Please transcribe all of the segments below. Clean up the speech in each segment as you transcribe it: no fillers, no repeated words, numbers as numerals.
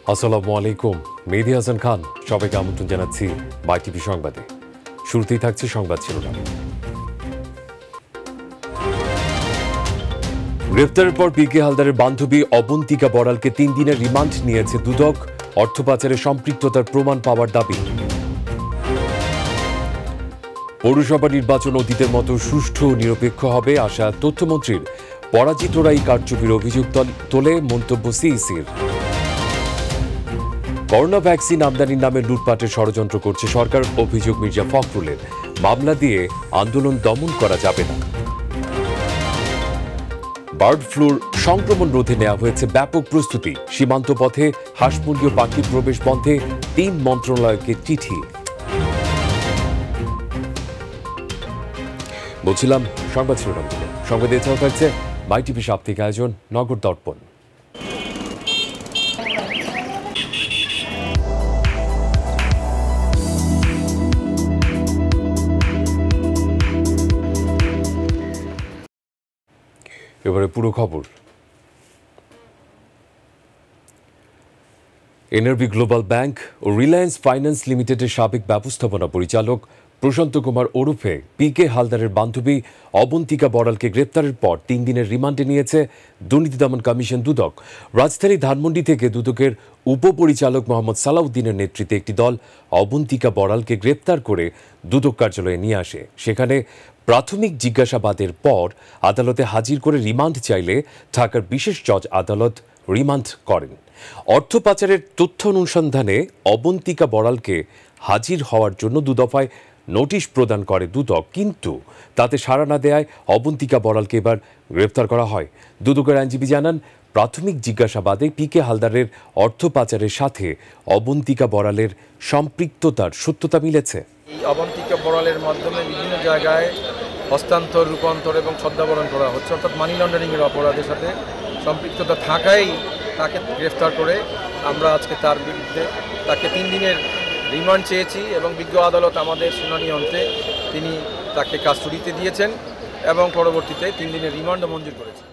আসসালামু আলাইকুম। মেহেদী হাসান খান সবাইকে আমন্ত্রণ জানাচ্ছি বাই টিভি সংবাদে। শুরুতেই থাকছে সংবাদ শিরোনাম। গ্রেফতারের পর পিকে হালদারের বান্ধবী অবন্তিকা বড়ালকে 3 দিনের রিমান্ড নিয়েছে দুদক। অর্থ পাচারে সম্পৃক্ততার প্রমাণ পাওয়ার দাবি। পৌরসভা নির্বাচন অতীতের মতো সুষ্ঠু ও নিরপেক্ষ হবে আশা তথ্যমন্ত্রীর। পরাজিতরাই কারচুপির অভিযোগ তোলে মন্তব্য সিইসির। করোনা ভ্যাকসিন আমদানির নামে লুটপাটের ষড়যন্ত্র করছে সরকার, অভিযোগ মির্জা ফখরুলের। মামলা দিয়ে আন্দোলন দমন করা যাবে না। বার্ড ফ্লুর সংক্রমণ রোধে নেওয়া হয়েছে ব্যাপক প্রস্তুতি। সীমান্ত পথে হাঁস-মুরগি ও পাখির প্রবেশ বন্ধে 3 মন্ত্রণালয়কে চিঠি। বলছিলাম সংবাদ শিরোনামগুলো। সংবাদ এছাড়াও থাকছে বাই টিভি সাপ্তাহিক আয়োজন নগর দর্পণ। এবারে পুরো খবর। এনআরবি গ্লোবাল ব্যাংক ও রিলায়েন্স ফাইন্যান্স লিমিটেডের সাবেক ব্যবস্থাপনা পরিচালক প্রশান্ত কুমার ওরফে পিকে হালদারের বান্ধবী অবন্তিকা বড়ালকে গ্রেপ্তারের পর 3 দিনের রিমান্ডে নিয়েছে দুর্নীতি দমন কমিশন দুদক। রাজধানী ধানমন্ডি থেকে দুদকের উপপরিচালক মোহাম্মদ সালাউদ্দিনের নেতৃত্বে একটি দল অবন্তিকা বড়ালকে গ্রেপ্তার করে দুদক কার্যালয়ে নিয়ে আসে। সেখানে প্রাথমিক জিজ্ঞাসাবাদের পর আদালতে হাজির করে রিমান্ড চাইলে ঢাকার বিশেষ জজ আদালত রিমান্ড করেন। অর্থ পাচারের তথ্য অনুসন্ধানে অবন্তিকা বড়ালকে হাজির হওয়ার জন্য দুদফায় নোটিশ প্রদান করে দুদক, কিন্তু তাতে সাড়া না দেয়ায় অবন্তিকা বড়ালকে এবার গ্রেফতার করা হয়। দুদকের আইনজীবী জানান, প্রাথমিক জিজ্ঞাসাবাদে পিকে হালদারের অর্থ পাচারের সাথে অবন্তিকা বড়ালের সম্পৃক্ততার সত্যতা মিলেছে। এই অবন্তিকা বড়ালের মাধ্যমে বিভিন্ন জায়গায় হস্তান্তর, রূপান্তর এবং ছদ্মাবরণ করা হচ্ছে, অর্থাৎ মানি লন্ডারিংয়ের অপরাধের সাথে সম্পৃক্ততা থাকাই তাকে গ্রেফতার করে আমরা আজকে তার বিরুদ্ধে তাকে 3 দিনের রিমান্ড চেয়েছি এবং বিজ্ঞ আদালত আমাদের শুনানি অন্তে তিনি তাকে কাস্টডিতে দিয়েছেন এবং পরবর্তীতে 3 দিনের রিমান্ডও মঞ্জুর করেছেন।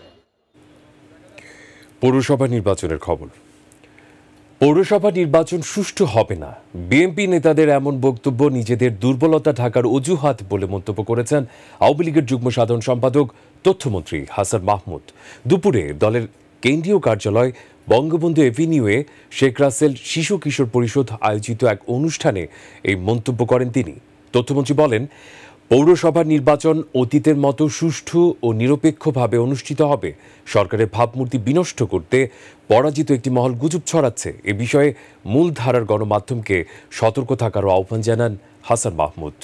পৌরসভা নির্বাচনের খবর। পৌরসভা নির্বাচন সুষ্ঠু হবে না, বিএনপি নেতাদের এমন বক্তব্য নিজেদের দুর্বলতা ঢাকার অজুহাত বলে মন্তব্য করেছেন আওয়ামী লীগের যুগ্ম সাধারণ সম্পাদক তথ্যমন্ত্রী হাসান মাহমুদ। দুপুরে দলের কেন্দ্রীয় কার্যালয় বঙ্গবন্ধু এভিনিউয়ে শেখ রাসেল শিশু কিশোর পরিষদ আয়োজিত এক অনুষ্ঠানে এই মন্তব্য করেন তিনি। তথ্যমন্ত্রী বলেন, পৌরসভা নির্বাচন অতীতের মতো সুষ্ঠু ও নিরপেক্ষভাবে অনুষ্ঠিত হবে। সরকারের ভাবমূর্তি বিনষ্ট করতে পরাজিত একটি মহল গুজব ছড়াচ্ছে। এ বিষয়ে মূলধারার গণমাধ্যমকে সতর্ক থাকারও আহ্বান জানান হাসান মাহমুদ।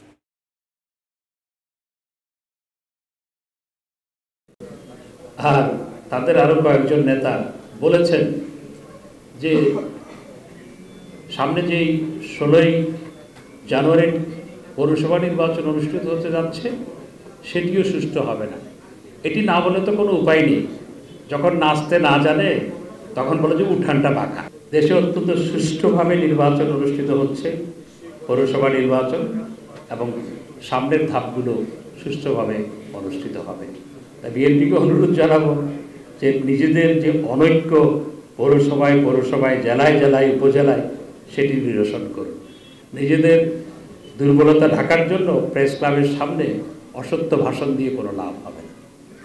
আর তাদের আরো কয়েকজন নেতা বলেছেন যে সামনে যেই 16ই জানুয়ারি পৌরসভা নির্বাচন অনুষ্ঠিত হতে যাচ্ছে সেটিও সুষ্ঠু হবে না। এটি না বলে তো কোনো উপায় নেই। যখন নাচতে না জানে তখন বলে যে উঠানটা বাঁকা। দেশে অত্যন্ত সুষ্ঠুভাবে নির্বাচন অনুষ্ঠিত হচ্ছে, পৌরসভা নির্বাচন, এবং সামনের ধাপগুলো সুষ্ঠুভাবে অনুষ্ঠিত হবে। তাই বিএনপিকে অনুরোধ জানাবো যে নিজেদের যে অনৈক্য পৌরসভায় জেলায় জেলায় উপজেলায় সেটি নিরসন করুন। নিজেদের দুর্বলতা ঢাকার জন্য প্রেস ক্লাবের সামনে অসত্য ভাষণ দিয়ে কোনো লাভ হবে না।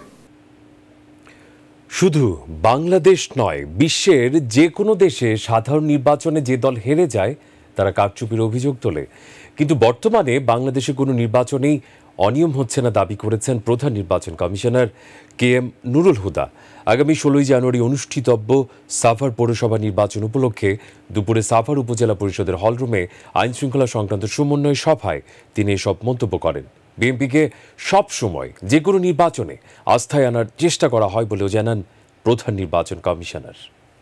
শুধু বাংলাদেশ নয়, বিশ্বের যে কোনো দেশে সাধারণ নির্বাচনে যে দল হেরে যায় তারা কারচুপির অভিযোগ তোলে, কিন্তু বর্তমানে বাংলাদেশে কোনো নির্বাচনেই অনিয়ম হচ্ছে না দাবি করেছেন প্রধান নির্বাচন কমিশনার KM নুরুল হুদা। আগামী 16ই জানুয়ারি অনুষ্ঠিতব্য সাভার পৌরসভা নির্বাচন উপলক্ষে দুপুরে সাভার উপজেলা পরিষদের হলরুমে আইন শৃঙ্খলা সংক্রান্ত সমন্বয় সভায় তিনি এসব মন্তব্য করেন। বিএনপিকে সব সময় যে কোনো নির্বাচনে আস্থায় আনার চেষ্টা করা হয় বলেও জানান প্রধান নির্বাচন কমিশনার।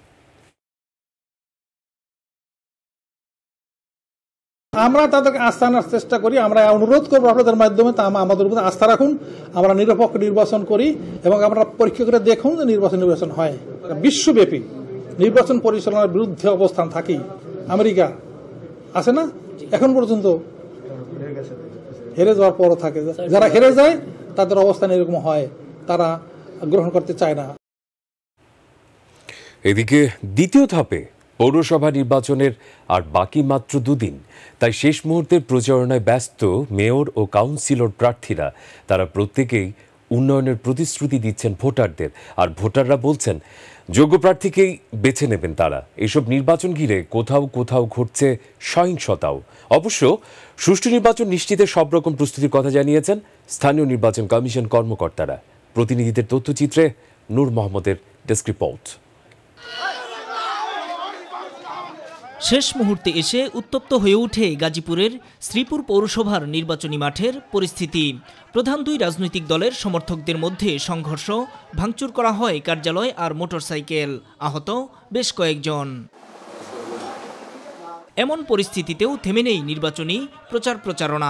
আমরা তাদেরকে আস্থা আনার চেষ্টা করি। আমরা অনুরোধ করবো আপনাদের মাধ্যমে আমাদের উপর আস্থা রাখুন, আমরা নিরপেক্ষ নির্বাচন করি এবং আমরা পরীক্ষা করে দেখুন যে নির্বাচন হয়। বিশ্বব্যাপী নির্বাচন পরিচালনার বিরুদ্ধে অবস্থান থাকি আমেরিকা আছে না, এখন পর্যন্ত হেরে যাওয়ার পরও থাকে। যারা হেরে যায় তাদের অবস্থান এরকম হয়, তারা গ্রহণ করতে চায় না। এদিকে দ্বিতীয় ধাপে পৌরসভা নির্বাচনের আর বাকি মাত্র দুদিন, তাই শেষ মুহূর্তের প্রচারণায় ব্যস্ত মেয়র ও কাউন্সিলর প্রার্থীরা। তারা প্রত্যেকেই উন্নয়নের প্রতিশ্রুতি দিচ্ছেন ভোটারদের, আর ভোটাররা বলছেন যোগ্য প্রার্থীকেই বেছে নেবেন তারা। এসব নির্বাচন ঘিরে কোথাও কোথাও ঘটছে সহিংসতাও। অবশ্য সুষ্ঠু নির্বাচন নিশ্চিতের সব রকম প্রস্তুতির কথা জানিয়েছেন স্থানীয় নির্বাচন কমিশন কর্মকর্তারা। প্রতিনিধিদের তথ্যচিত্রে নূর মোহাম্মদের ডেস্ক রিপোর্ট। শেষ মুহূর্তে এসে উত্তপ্ত হয়ে ওঠে গাজীপুরের শ্রীপুর পৌরসভার নির্বাচনী মাঠের পরিস্থিতি। প্রধান দুই রাজনৈতিক দলের সমর্থকদের মধ্যে সংঘর্ষ, ভাঙচুর করা হয় কার্যালয় আর মোটরসাইকেল, আহত বেশ কয়েকজন। এমন পরিস্থিতিতেও থেমে নেই নির্বাচনী প্রচারণা।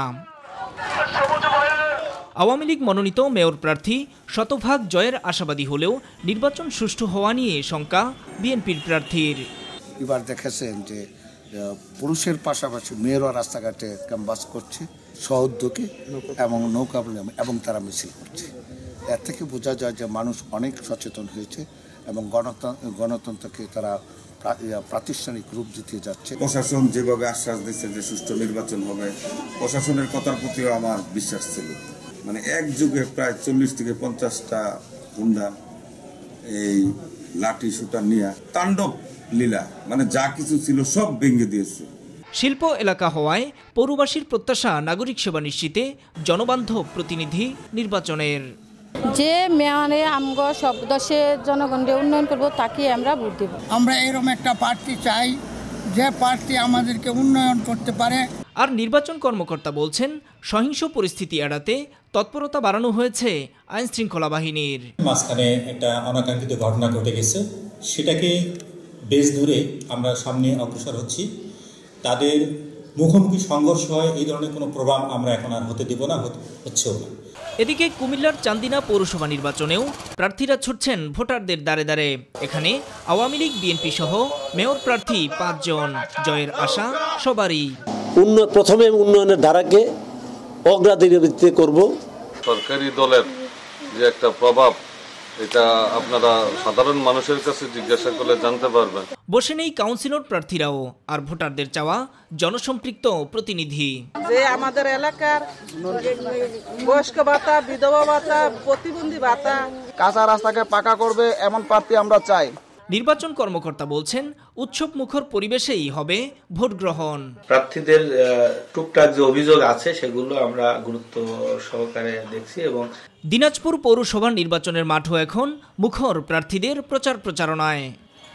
আওয়ামী লীগ মনোনীত মেয়র প্রার্থী শতভাগ জয়ের আশাবাদী হলেও নির্বাচন সুষ্ঠু হওয়া নিয়ে শঙ্কা বিএনপির প্রার্থীর। এবার দেখেছেন যে পুরুষের পাশাপাশি মেয়েরও রাস্তাঘাটে ক্যাম্পাস করছে সহোদ্যোগে এবং নৌকা এবং তারা মিছিল করছে। এর থেকে বোঝা যায় যে মানুষ অনেক সচেতন হয়েছে এবং গণতন্ত্রকে তারা প্রাতিষ্ঠানিক রূপ দিতে যাচ্ছে। প্রশাসন যেভাবে আশ্বাস দিচ্ছে যে সুষ্ঠু নির্বাচন হবে, প্রশাসনের কথার প্রতিও আমার বিশ্বাস ছিল। মানে এক যুগে প্রায় 40 থেকে 50টা গুন্ডা এই লাঠি শুটার নিয়ে তাণ্ডব লীলা, মানে যা কিছু ছিল সব ভেঙে দিয়েছে। শিল্প এলাকা হওয়ায় পৌরবাসীর প্রত্যাশা নাগরিক সেবা নিশ্চিতে জনবান্ধব প্রতিনিধি নির্বাচনের। যে মেয়রে আমগো সব দেশের জনগণকে উন্নয়ন করব তাকে আমরা ভোট দেব। আমরা এরকম একটা প্রার্থী চাই যে প্রার্থী আমাদেরকে উন্নয়ন করতে পারে। আর নির্বাচন কর্মকর্তা বলছেন সহিংস পরিস্থিতি এড়াতে তৎপরতা বাড়ানো হয়েছে আইন শৃঙ্খলা বাহিনীর। মাঝখানে একটা অনাকাঙ্ক্ষিত ঘটনা ঘটে গেছে, সেটাকে বেশ ধরে আমরা সামনে অগ্রসর হচ্ছি। তাদের মুখোমুখি সংঘর্ষ হয় এই ধরনের কোনো প্রোগ্রাম আমরা এখন আর হতে দেব না, হচ্ছেও না। এদিকে কুমিল্লার চান্দিনা পৌরসভা নির্বাচনেও প্রার্থীরা ছুটছেন ভোটারদের দ্বারে দ্বারে। এখানে আওয়ামী লীগ বিএনপি সহ মেয়র প্রার্থী 5 জন, জয়ের আশা সবারই। প্রথমে উন্নয়নের ধারাকে অগ্রাধিকার করব। সরকারি দলের যে একটা প্রভাব, এটা আপনারা সাধারণ মানুষের কাছে জিজ্ঞাসা করলে জানতে পারবেন। বসে নেই কাউন্সিলর প্রার্থীরাও, আর ভোটারদের চাওয়া জনসম্পৃক্ত প্রতিনিধি। যে আমাদের এলাকার বয়স্ক ভাতা, বিধবা ভাতা, প্রতিবন্ধী ভাতা, কাঁচা রাস্তাকে পাকা করবে এমন প্রার্থী আমরা চাই। নির্বাচন কর্মকর্তা বলছেন উৎসব মুখর পরিবেশেই হবে ভোট গ্রহণ। প্রার্থীদের টুকটাক যে অভিযোগ আছে সেগুলো আমরা গুরুত্ব সহকারে দেখছি। এবং দিনাজপুর পৌরসভা নির্বাচনের মাঠও এখন মুখর প্রার্থীদের প্রচারণায়।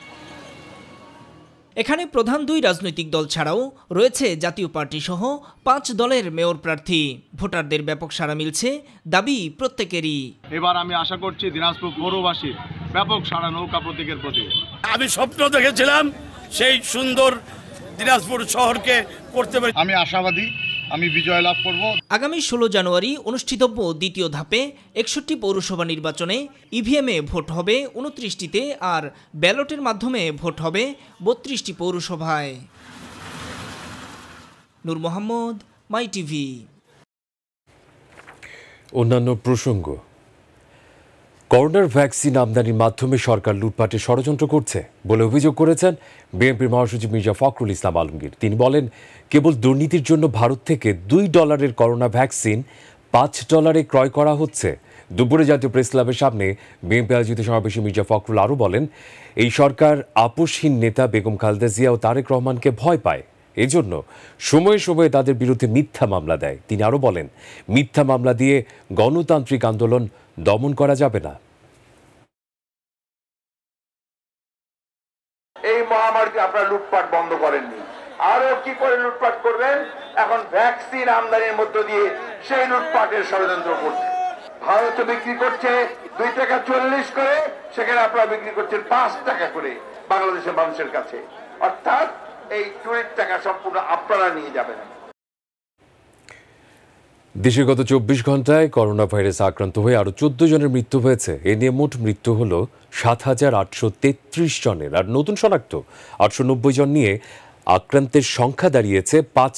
এখানে প্রধান দুই রাজনৈতিক দল ছাড়াও রয়েছে জাতীয় পার্টি সহ 5 দলের মেয়র প্রার্থী। ভোটারদের ব্যাপক সাড়া মিলছে, দাবি প্রত্যেকেরই। এবার আমি আশা করছি দিনাজপুর পৌরবাসীর ব্যাপক সাড়া নৌকা প্রতীকের প্রতি। আমি স্বপ্ন দেখেছিলাম সেই সুন্দর দিনাজপুর শহরকে করতে পারি। আমি আশাবাদী আমি বিজয় লাভ করব। আগামী 16 জানুয়ারি অনুষ্ঠিতব্য দ্বিতীয় ধাপে 61টি পৌরসভা নির্বাচনে ইভিএমে ভোট হবে 29টিতে, আর ব্যালটের মাধ্যমে ভোট হবে 32টি পৌরসভায়। Noor Mohammad, My TV. অন্যান্য প্রসঙ্গ। করোনার ভ্যাকসিন আমদানির মাধ্যমে সরকার লুটপাটের ষড়যন্ত্র করছে বলে অভিযোগ করেছেন বিএনপির মহাসচিব মির্জা ফখরুল ইসলাম আলমগীর। তিনি বলেন, কেবল দুর্নীতির জন্য ভারত থেকে $2 করোনা ভ্যাকসিন $5 ক্রয় করা হচ্ছে। দুপুরে জাতীয় প্রেস ক্লাবের সামনে বিএনপি আয়োজিত সমাবেশে মির্জা ফখরুল আরও বলেন, এই সরকার আপোষহীন নেতা বেগম খালেদা জিয়া ও তারেক রহমানকে ভয় পায়, এজন্য সময়ে সময়ে তাদের বিরুদ্ধে মিথ্যা মামলা দেয়। তিনি আরও বলেন, মিথ্যা মামলা দিয়ে গণতান্ত্রিক আন্দোলন দমন করা যাবে না। এই মহামারীতে আপনারা লুটপাট বন্ধ করেননি, আরো কি করে লুটপাট করবেন? এখন ভ্যাকসিন আমদানির মধ্য দিয়ে সেই লুটপাটের ষড়যন্ত্র করছে। ভারত বিক্রি করছে $2.40 করে, সেখানে আপনারা বিক্রি করছেন $5 করে বাংলাদেশের মানুষের কাছে। অর্থাৎ এই চুরির টাকা সম্পূর্ণ আপনারা নিয়ে যাবেন। দেশে গত 24 ঘন্টায় করোনা ভাইরাস আক্রান্ত হয়ে আরও 14 জনের মৃত্যু হয়েছে। এ নিয়ে মোট মৃত্যু হল 7,833 জনের, আর নতুন শনাক্ত 890 জন নিয়ে আক্রান্তের সংখ্যা দাঁড়িয়েছে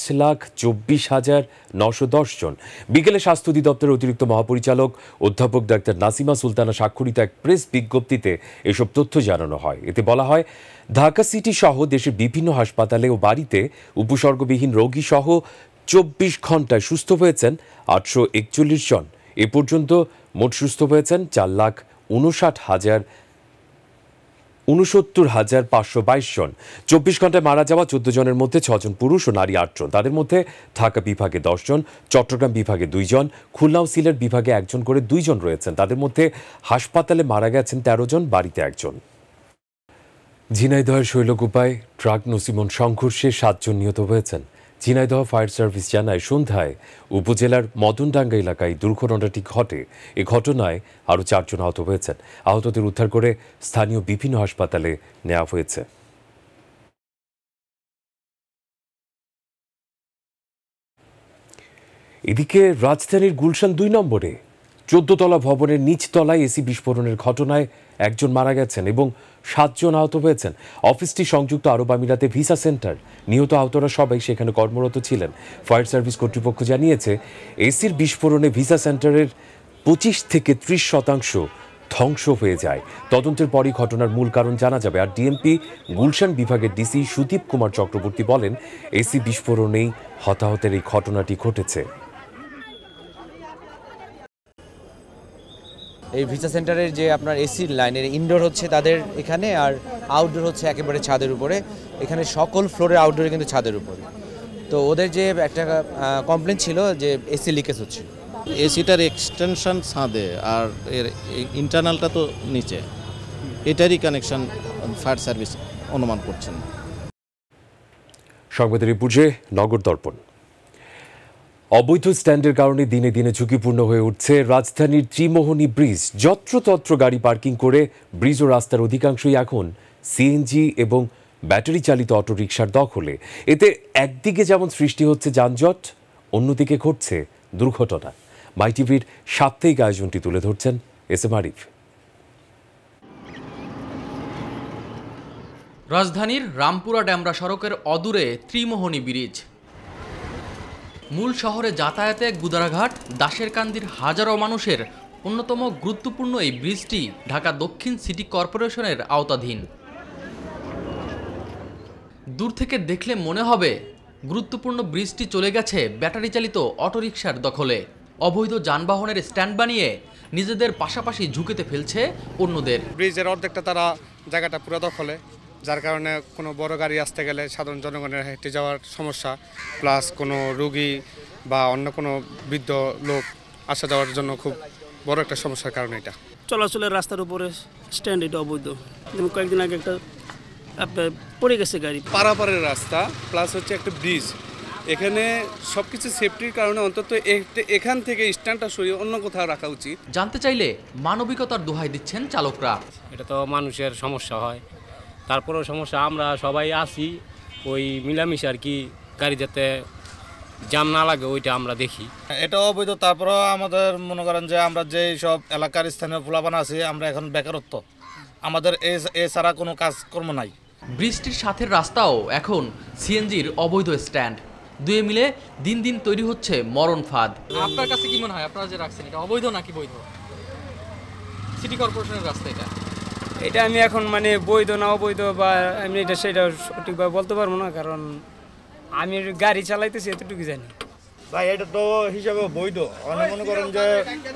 5,24,910 জন। বিকেলে স্বাস্থ্য অধিদপ্তরের অতিরিক্ত মহাপরিচালক অধ্যাপক ডাক্তার নাসিমা সুলতানা স্বাক্ষরিত এক প্রেস বিজ্ঞপ্তিতে এসব তথ্য জানানো হয়। এতে বলা হয়, ঢাকা সিটি সহ দেশের বিভিন্ন হাসপাতালে ও বাড়িতে উপসর্গবিহীন রোগী সহ 24 ঘন্টায় সুস্থ হয়েছেন 841 জন। এ পর্যন্ত মোট সুস্থ হয়েছেন 4,69,522 জন। 24 ঘন্টায় মারা যাওয়া 14 জনের মধ্যে 6 জন পুরুষ ও নারী 8 জন। তাদের মধ্যে ঢাকা বিভাগে 10 জন, চট্টগ্রাম বিভাগে 2 জন, খুলনা ও সিলেট বিভাগে 1 জন করে 2 জন রয়েছেন। তাদের মধ্যে হাসপাতালে মারা গেছেন 13 জন, বাড়িতে 1 জন। ঝিনাইদহের শৈলকুপায় ট্রাক নসিমন সংঘর্ষে 7 জন নিহত হয়েছেন। ঝিনাইদহ ফায়ার সার্ভিস জানায়, সন্ধ্যায় উপজেলার মদনডাঙ্গা এলাকায় দুর্ঘটনাটি ঘটে। এ ঘটনায় আরও 4 জন আহত হয়েছেন। আহতদের উদ্ধার করে স্থানীয় বিভিন্ন হাসপাতালে নেওয়া হয়েছে। এদিকে রাজধানীর গুলশান 2 নম্বরে 14 তলা ভবনের নিচতলায় এসি বিস্ফোরণের ঘটনায় 1 জন মারা গেছেন এবং 7 জন আহত হয়েছেন। অফিসটি সংযুক্ত আরব আমিরাতে ভিসা সেন্টার। নিহত আহতরা সবাই সেখানে কর্মরত ছিলেন। ফায়ার সার্ভিস কর্তৃপক্ষ জানিয়েছে, এসির বিস্ফোরণে ভিসা সেন্টারের 25 থেকে 30% ধ্বংস হয়ে যায়। তদন্তের পরই ঘটনার মূল কারণ জানা যাবে। আর ডিএমপি গুলশান বিভাগের ডিসি সুদীপ কুমার চক্রবর্তী বলেন, এসি বিস্ফোরণেই হতাহতের এই ঘটনাটি ঘটেছে। এই ভিসা সেন্টারের যে আপনার এসি লাইনের ইনডোর হচ্ছে তাদের এখানে, আর আউটডোর হচ্ছে একেবারে ছাদের উপরে। এখানে সকল ফ্লোরের আউটডোরে কিন্তু ছাদের উপরে। তো ওদের যে একটা কমপ্লেন ছিল যে এসি লিকেজ হচ্ছে। এসিটার এক্সটেনশন ছাদে আর এর ইন্টারনালটা তো নিচে, এটারই কানেকশন ফায়ার সার্ভিস অনুমান করছেন। সংবাদের রিপোর্টে নগর দর্পণ। অবৈধ স্ট্যান্ডের কারণে দিনে দিনে ঝুঁকিপূর্ণ হয়ে উঠছে রাজধানীর ত্রিমোহনী ব্রিজ। যত্রতত্র গাড়ি পার্কিং করে ব্রিজ ও রাস্তার অধিকাংশই এখন সিএনজি এবং ব্যাটারি চালিত অটোরিকশার দখলে। এতে একদিকে যেমন সৃষ্টি হচ্ছে যানজট, অন্যদিকে ঘটছে দুর্ঘটনা। মাই টিভির সাপ্তাহিক আয়োজনটি তুলে ধরছেন এসএম আরিফ। রাজধানীর রামপুরা ড্যামরা সড়কের অদূরে ত্রিমোহনী ব্রিজ। মূল শহরে যাতায়াতে গুদারাঘাট, দাসেরকান্দির হাজারো মানুষের অন্যতম গুরুত্বপূর্ণ এই ব্রিজটি ঢাকা দক্ষিণ সিটি কর্পোরেশনের আওতাধীন। দূর থেকে দেখলে মনে হবে গুরুত্বপূর্ণ ব্রিজটি চলে গেছে ব্যাটারি চালিত অটোরিকশার দখলে। অবৈধ যানবাহনের স্ট্যান্ড বানিয়ে নিজেদের পাশাপাশি ঝুঁকিতে ফেলছে অন্যদের। ব্রিজের অর্ধেকটা তারা জায়গাটা পুরো দখলে, যার কারণে কোনো বড় গাড়ি আসতে গেলে সাধারণ জনগণের হেঁটে যাওয়ার সমস্যা, প্লাস কোনো রোগী বা অন্য কোনো বৃদ্ধ লোক আসা যাওয়ার জন্য খুব বড় একটা সমস্যার কারণ এটা। চলাচলের রাস্তার উপরে স্ট্যান্ড এটা অবৈধ। যেমন কয়েকদিন আগে একটা আপনার পড়ে গেছে গাড়ি। পারাপারের রাস্তা প্লাস হচ্ছে একটা ব্রিজ, এখানে সব কিছু সেফটির কারণে অন্তত এখান থেকে স্ট্যান্ডটা সরিয়ে অন্য কোথাও রাখা উচিত। জানতে চাইলে মানবিকতার দোহাই দিচ্ছেন চালকরা। এটা তো মানুষের সমস্যা হয়, তারপরেও সমস্যা আমরা সবাই আসি ওই মিলামিশা আর কি, গাড়ি যাতে জাম না লাগে ওইটা আমরা দেখি। এটা অবৈধ। তারপরেও আমাদের মনে করেন যে আমরা যে সব এলাকার স্থানীয় পোলাপান আছি, আমরা এখন বেকারত্ব, আমাদের এছাড়া কোনো কাজকর্ম নাই। ব্রিজটির সাথে রাস্তাও এখন সিএনজির অবৈধ স্ট্যান্ড। দুয়ে মিলে দিন দিন তৈরি হচ্ছে মরণ ফাঁদ। আপনার কাছে কি মনে হয়, আপনারা যে রাখছেন এটা অবৈধ নাকি বৈধ? সিটি কর্পোরেশনের রাস্তা এটা আমি এখন মানে বৈধ না অবৈধ বা আমি এটা সেটা সঠিকভাবে বলতে পারবো না, কারণ আমি গাড়ি চালাইতেছি এতটুকু জানি। ভাই এটা তো হিসাবে বৈধ। অনেক মনে করেন যে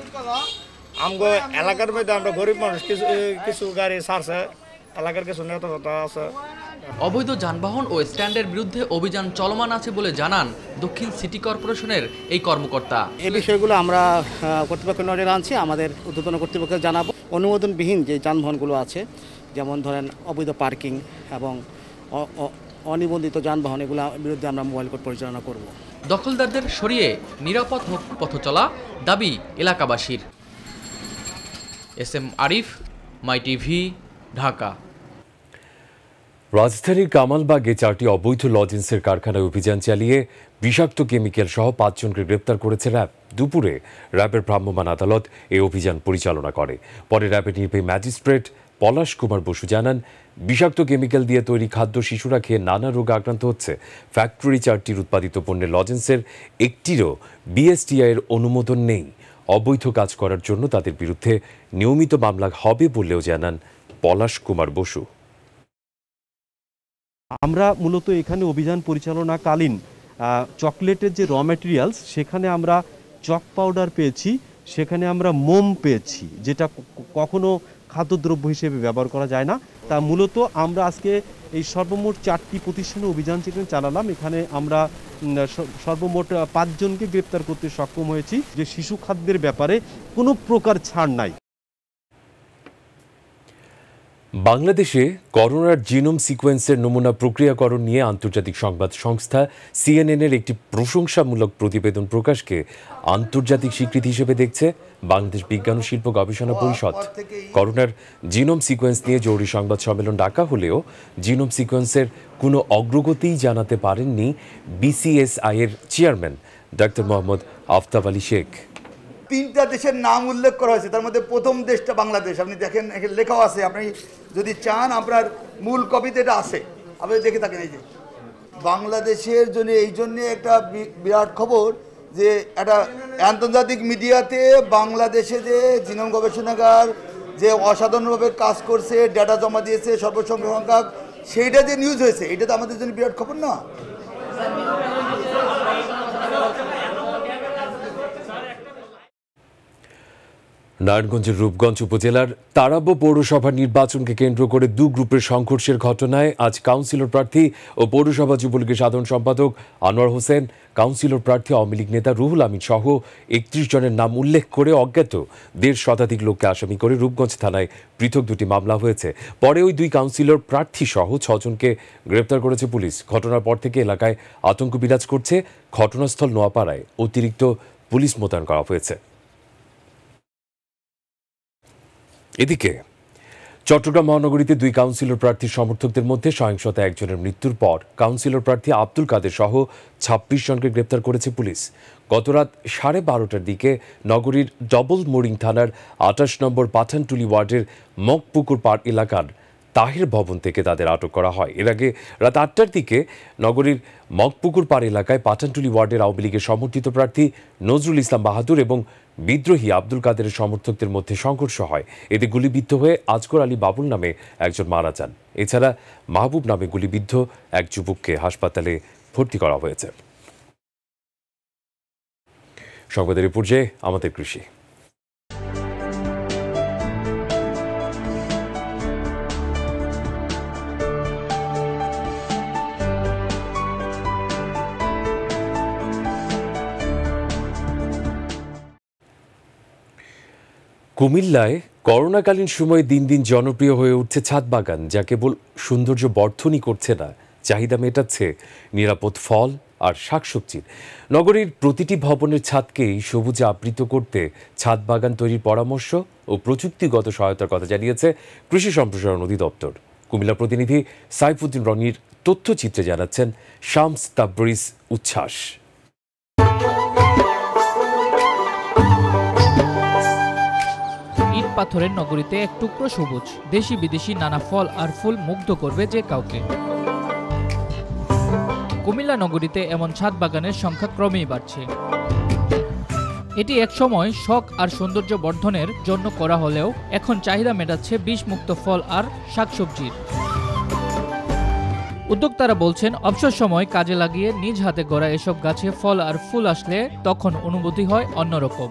আমগো এলাকার মধ্যে আমরা গরিব মানুষ, কিছু গাড়ি ছাড়ছে, এলাকার কিছু নেতা আছে। অবৈধ যানবাহন ও স্ট্যান্ডের বিরুদ্ধে অভিযান চলমান আছে বলে জানান দক্ষিণ সিটি কর্পোরেশনের এই কর্মকর্তা। এই বিষয়গুলো আমরা কর্তৃপক্ষের নজরে আনছি, আমাদের ঊর্ধ্বতন কর্তৃপক্ষকে জানাবো। অনুমোদনবিহীন যে যানবাহনগুলো আছে, যেমন ধরেন অবৈধ পার্কিং এবং অনিবন্ধিত যানবাহন, এগুলো বিরুদ্ধে আমরা মোবাইল কোর্ট পরিচালনা করব। দখলদারদের সরিয়ে নিরাপদ হোক পথ চলা দাবি এলাকাবাসীর। S M Arif, My TV, Dhaka. রাজধানীর কামালবাগে 4টি অবৈধ লজেন্সের কারখানায় অভিযান চালিয়ে বিষাক্ত কেমিক্যাল সহ 5 জনকে গ্রেপ্তার করেছে র্যাব। দুপুরে র্যাবের ভ্রাম্যমাণ আদালত এই অভিযান পরিচালনা করে। পরে র্যাবের নির্বাহী ম্যাজিস্ট্রেট পলাশ কুমার বসু জানান, বিষাক্ত কেমিক্যাল দিয়ে তৈরি খাদ্য শিশুরা খেয়ে নানা রোগে আক্রান্ত হচ্ছে। ফ্যাক্টরি 4টির উৎপাদিত পণ্যের লজেন্সের একটিরও বিএসটিআই এর অনুমোদন নেই। অবৈধ কাজ করার জন্য তাদের বিরুদ্ধে নিয়মিত মামলা হবে বলেও জানান পলাশ কুমার বসু। আমরা মূলত এখানে অভিযান পরিচালনাকালীন চকলেটের যে র ম্যাটেরিয়ালস, সেখানে আমরা চক পাউডার পেয়েছি, সেখানে আমরা মোম পেয়েছি, যেটা কখনো খাদ্যদ্রব্য হিসেবে ব্যবহার করা যায় না। তা মূলত আমরা আজকে এই সর্বমোট 4টি প্রতিষ্ঠানে অভিযান চালালাম। এখানে আমরা সর্বমোট 5 জনকে গ্রেপ্তার করতে সক্ষম হয়েছি। যে শিশু খাদ্যের ব্যাপারে কোনো প্রকার ছাড় নাই। বাংলাদেশে করোনার জিনোম সিকোয়েন্সের নমুনা প্রক্রিয়াকরণ নিয়ে আন্তর্জাতিক সংবাদ সংস্থা সিএনএন-এর একটি প্রশংসামূলক প্রতিবেদন প্রকাশকে আন্তর্জাতিক স্বীকৃতি হিসেবে দেখছে বাংলাদেশ বিজ্ঞান ও শিল্প গবেষণা পরিষদ। করোনার জিনোম সিকোয়েন্স নিয়ে জরুরি সংবাদ সম্মেলন ডাকা হলেও জিনোম সিকোয়েন্সের কোনো অগ্রগতিই জানাতে পারেননি বিসিএসআই এর চেয়ারম্যান ডক্টর মোহাম্মদ আফতাব আলী শেখ। 3টা দেশের নাম উল্লেখ করা হয়েছে, তার মধ্যে প্রথম দেশটা বাংলাদেশ। আপনি দেখেন এখানে লেখাও আছে, আপনি যদি চান আপনার মূল কপিতে এটা আছে, আপনি দেখে থাকেন। এই যে বাংলাদেশের জন্য এই জন্যে একটা বিরাট খবর যে একটা আন্তর্জাতিক মিডিয়াতে বাংলাদেশে যে জিনোম গবেষণাগার যে অসাধারণভাবে কাজ করছে, ডেটা জমা দিয়েছে সর্বসংখ্যক, সেইটা যে নিউজ হয়েছে, এটা তো আমাদের জন্য বিরাট খবর না? নারায়ণগঞ্জের রূপগঞ্জ উপজেলার তারাব পৌরসভা নির্বাচনকে কেন্দ্র করে 2 গ্রুপের সংঘর্ষের ঘটনায় আজ কাউন্সিলর প্রার্থী ও পৌরসভা যুবলীগের সাধারণ সম্পাদক আনোয়ার হোসেন, কাউন্সিলর প্রার্থী আওয়ামী লীগ নেতা রুহুল আমিন সহ 31 জনের নাম উল্লেখ করে অজ্ঞাত 1.5 শতাধিক লোককে আসামি করে রূপগঞ্জ থানায় পৃথক 2টি মামলা হয়েছে। পরে ওই 2 কাউন্সিলর প্রার্থী সহ 6 জনকে গ্রেপ্তার করেছে পুলিশ। ঘটনার পর থেকে এলাকায় আতঙ্ক বিরাজ করছে। ঘটনাস্থল নোয়াপাড়ায় অতিরিক্ত পুলিশ মোতায়েন করা হয়েছে। এদিকে চট্টগ্রাম মহানগরীতে 2 কাউন্সিলর প্রার্থীর সমর্থকদের মধ্যে সহিংসতা, 1 জনের মৃত্যুর পর কাউন্সিলর প্রার্থী আব্দুল কাদের সহ 26 জনকে গ্রেপ্তার করেছে পুলিশ। গতরাত 12:30টার দিকে নগরীর ডবল মোরিং থানার 28 নম্বর পাঠানটুলি ওয়ার্ডের মগপুকুর পাড় এলাকার তাহির ভবন থেকে তাদের আটক করা হয়। এর আগে রাত 8টার দিকে নগরীর মগপুকুর পাড় এলাকায় পাঠানটুলি ওয়ার্ডের আওয়ামী লীগের সমর্থিত প্রার্থী নজরুল ইসলাম বাহাদুর এবং বিদ্রোহী আব্দুল কাদেরের সমর্থকদের মধ্যে সংঘর্ষ হয়। এতে গুলিবিদ্ধ হয়ে আজগর আলী বাবুল নামে একজন মারা যান। এছাড়া মাহবুব নামে গুলিবিদ্ধ এক যুবককে হাসপাতালে ভর্তি করা হয়েছে। সংবাদের পর্যায়ে আমাদের কৃষি। কুমিল্লায় করোনাকালীন সময়ে দিন দিন জনপ্রিয় হয়ে উঠছে ছাদ বাগান, যা কেবল সৌন্দর্য বর্ধনই করছে না, চাহিদা মেটাচ্ছে নিরাপদ ফল আর শাকসবজির। নগরীর প্রতিটি ভবনের ছাদকেই সবুজে আবৃত করতে ছাদ বাগান তৈরির পরামর্শ ও প্রযুক্তিগত সহায়তার কথা জানিয়েছে কৃষি সম্প্রসারণ অধিদপ্তর। কুমিল্লা প্রতিনিধি সাইফুদ্দিন রনির তথ্যচিত্রে জানাচ্ছেন শামস তাবরিজ উচ্ছ্বাস। পাথরের নগরীতে এক টুকরো সবুজ, দেশি বিদেশি নানা ফল আর ফুল মুগ্ধ করবে যে কাউকে। কুমিল্লা নগরীতে এমন ছাদ বাগানের সংখ্যা ক্রমেই বাড়ছে। এটি একসময় শখ আর সৌন্দর্য বর্ধনের জন্য করা হলেও এখন চাহিদা মেটাচ্ছে বিষমুক্ত ফল আর শাকসবজির। উদ্যোক্তারা বলছেন, অবসর সময় কাজে লাগিয়ে নিজ হাতে গড়া এসব গাছে ফল আর ফুল আসলে তখন অনুভূতি হয় অন্যরকম।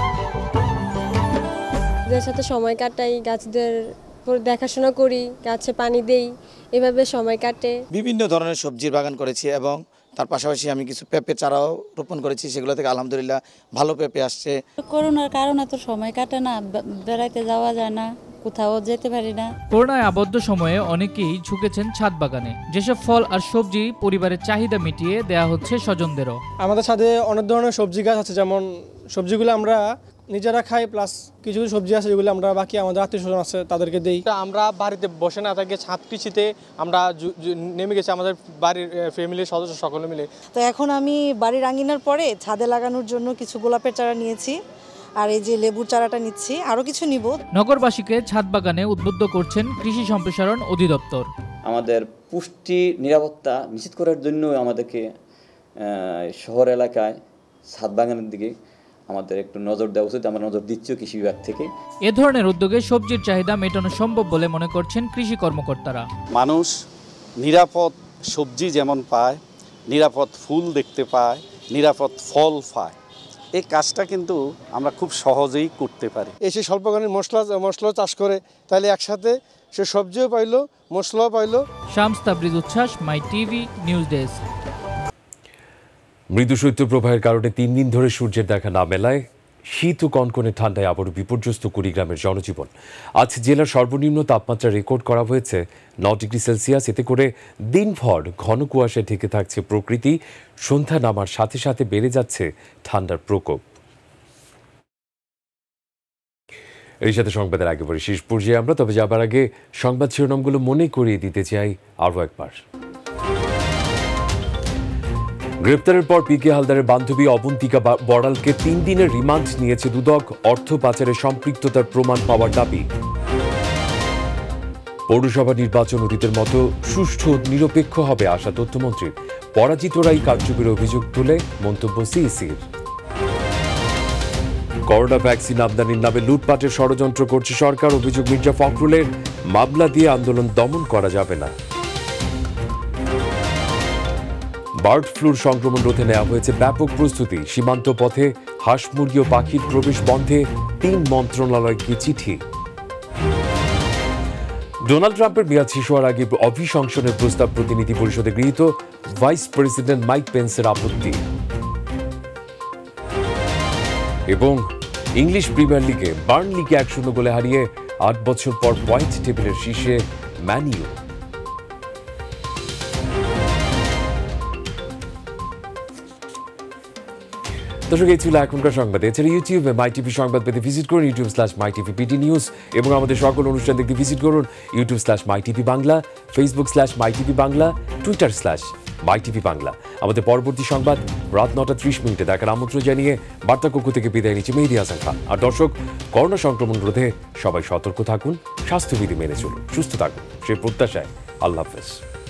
গাছের সাথে সময় কাটাই, গাছদের দেখাশোনা করি, গাছে পানি দেই, এভাবে সময় কাটে। বিভিন্ন ধরনের সবজির বাগান করেছি এবং তার পাশাপাশি আমি কিছু পেঁপে চারাও রোপণ করেছি, সেগুলো থেকে আলহামদুলিল্লাহ ভালো পেঁপে আসছে। করোনার কারণে তো সময় কাটে না, বেড়াইতে যাওয়া যায় না, কোথাও যেতে পারি না। করোনায় আবদ্ধ সময়ে অনেকেই ঝুঁকেছেন ছাদ বাগানে। যেসব ফল আর সবজি পরিবারের চাহিদা মিটিয়ে দেয়া হচ্ছে স্বজনদেরও। আমাদের ছাদে অনেক ধরনের সবজি গাছ আছে, যেমন সবজিগুলো আমরা নিজেরা খাই, প্লাস কিছু কিছু সবজি আছে যেগুলো আমরা বাকি আমাদের আত্মীয় স্বজন আছে তাদেরকে দেই। আমরা বাড়িতে বসে না থাকি, ছাদ কৃষিতে আমরা নেমে গেছি আমাদের বাড়ির ফ্যামিলির সদস্য সকলে মিলে। তো এখন আমি বাড়ির আঙিনার পরে ছাদে লাগানোর জন্য কিছু গোলাপের চারা নিয়েছি, আর এই যে লেবুর চারাটা নিচ্ছি, আরও কিছু নিব। নগরবাসীকে ছাদ বাগানে উদ্বুদ্ধ করছেন কৃষি সম্প্রসারণ অধিদপ্তর। আমাদের পুষ্টি নিরাপত্তা নিশ্চিত করার জন্য আমাদেরকে শহর এলাকায় ছাদ বাগানের দিকে আমাদের একটু নজর দেওয়া উচিত। আমরা নজর দিচ্ছি কৃষি বিভাগ থেকে। এ ধরনের উদ্যোগে সবজির চাহিদা মেটানো সম্ভব বলে মনে করছেন কৃষি কর্মকর্তারা। মানুষ নিরাপদ সবজি যেমন পায়, নিরাপদ ফুল দেখতে পায়, নিরাপদ ফল পায়, এই কাজটা কিন্তু আমরা খুব সহজেই করতে পারি। এসে স্বল্পকালীন মশলা চাষ করে, তাহলে একসাথে সে সবজিও পাইলো, মশলাও পাইলো। শামস তাবরিজ উচ্ছ্বাস, মাই টিভি নিউজ ডেস্ক। মৃদু শৈত্যপ্রবাহের কারণে 3 দিন ধরে সূর্যের দেখা না মেলায় শীত ও কনকনে ঠান্ডায় আবারও বিপর্যস্ত কুড়িগ্রামের জনজীবন। আজ জেলার সর্বনিম্ন তাপমাত্রা রেকর্ড করা হয়েছে 9 ডিগ্রি সেলসিয়াস। এতে করে দিনভর ঘন কুয়াশায় ঢেকে থাকছে প্রকৃতি। সন্ধ্যা নামার সাথে সাথে বেড়ে যাচ্ছে ঠান্ডার প্রকোপ। এই সাথে সংবাদের একেবারে শেষ পর্যায়ে আমরা, তবে যাবার আগে সংবাদ শিরোনামগুলো মনে করিয়ে দিতে চাই আরও একবার। গ্রেপ্তারের পর পিকে হালদারের বান্ধবী অবন্তিকা বড়ালকে 3 দিনের রিমান্ড নিয়েছে দুদক। অর্থ পাচারে সম্পৃক্ততার প্রমাণ পাওয়ার দাবি। পৌরসভা নির্বাচন অতীতের মতো সুষ্ঠু নিরপেক্ষ হবে আশা তথ্যমন্ত্রীর। পরাজিতরাই কারচুপির অভিযোগ তুলে মন্তব্য সিইসির। করোনা ভ্যাকসিন আমদানির নামে লুটপাটের ষড়যন্ত্র করছে সরকার। অভিযোগ মির্জা ফখরুলের। মামলা দিয়ে আন্দোলন দমন করা যাবে না। বার্ড ফ্লুর সংক্রমণ রোধে নেওয়া হয়েছে ব্যাপক প্রস্তুতি। সীমান্ত পথে হাঁস মুরগি ও পাখির প্রবেশ বন্ধে 3 মন্ত্রণালয়কে চিঠি। ডোনাল্ড ট্রাম্পের মেয়াদ শেষ হওয়ার আগে অভিশংসনের প্রস্তাব প্রতিনিধি পরিষদে গৃহীত। ভাইস প্রেসিডেন্ট মাইক পেন্সের আপত্তি। এবং ইংলিশ প্রিমিয়ার লিগে বার্নলিকে 1-0 গোলে হারিয়ে 8 বছর পর পয়েন্ট টেবিলের শীর্ষে ম্যান ইউ। দর্শক, এই ছিল এখনকার সংবাদ। এছাড়া ইউটিউবে মাই টিভি সংবাদ পেতে ভিজিট করুন youtube/mytvpt news এবং আমাদের সকল অনুষ্ঠান দেখতে ভিজিট করুন youtube/mytv Bangla, facebook/mytv Bangla, twitter/mytv Bangla. আমাদের পরবর্তী সংবাদ রাত 9:30 দেখার আমন্ত্রণ জানিয়ে বার্তা কক্ষ থেকে বিদায় নিচ্ছে মেহেদী হাসান খান। আর দর্শক, করোনা সংক্রমণ রোধে সবাই সতর্ক থাকুন, স্বাস্থ্যবিধি মেনে চলুন, সুস্থ থাকুন, সেই প্রত্যাশায় আল্লাহ হাফেজ।